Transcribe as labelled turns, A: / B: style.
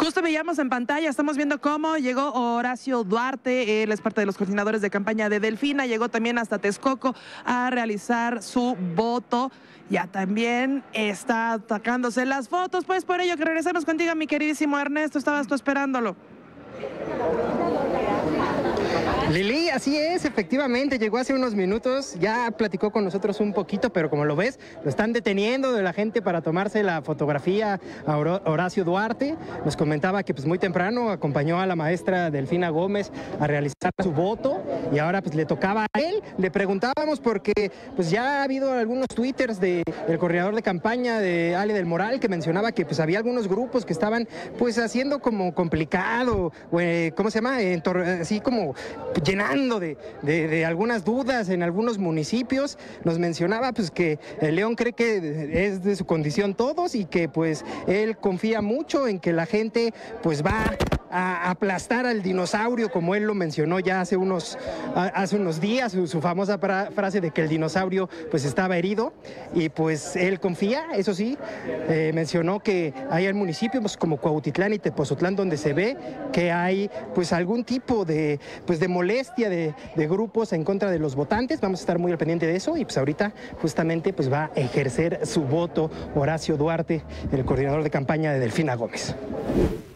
A: Justo veíamos en pantalla, estamos viendo cómo llegó Horacio Duarte, él es parte de los coordinadores de campaña de Delfina, llegó también hasta Texcoco a realizar su voto. Ya también está sacándose las fotos, pues por ello que regresamos contigo, mi queridísimo Ernesto, estabas tú esperándolo.
B: Lili, así es, efectivamente, llegó hace unos minutos, ya platicó con nosotros un poquito, pero como lo ves, lo están deteniendo de la gente para tomarse la fotografía a Horacio Duarte. Nos comentaba que pues muy temprano acompañó a la maestra Delfina Gómez a realizar su voto y ahora pues le tocaba a él. Le preguntábamos porque pues ya ha habido algunos twitters del coordinador de campaña de Ale del Moral que mencionaba que pues había algunos grupos que estaban pues haciendo como complicado, ¿cómo se llama? Así como llenando de algunas dudas en algunos municipios. Nos mencionaba pues que León cree que es de su condición todos y que pues él confía mucho en que la gente pues va a aplastar al dinosaurio, como él lo mencionó ya hace unos días, su famosa frase de que el dinosaurio pues estaba herido y pues él confía, eso sí, mencionó que hay municipios como Cuautitlán y Tepozotlán donde se ve que hay pues algún tipo de molestia de grupos en contra de los votantes. Vamos a estar muy al pendiente de eso y pues ahorita justamente pues va a ejercer su voto Horacio Duarte, el coordinador de campaña de Delfina Gómez.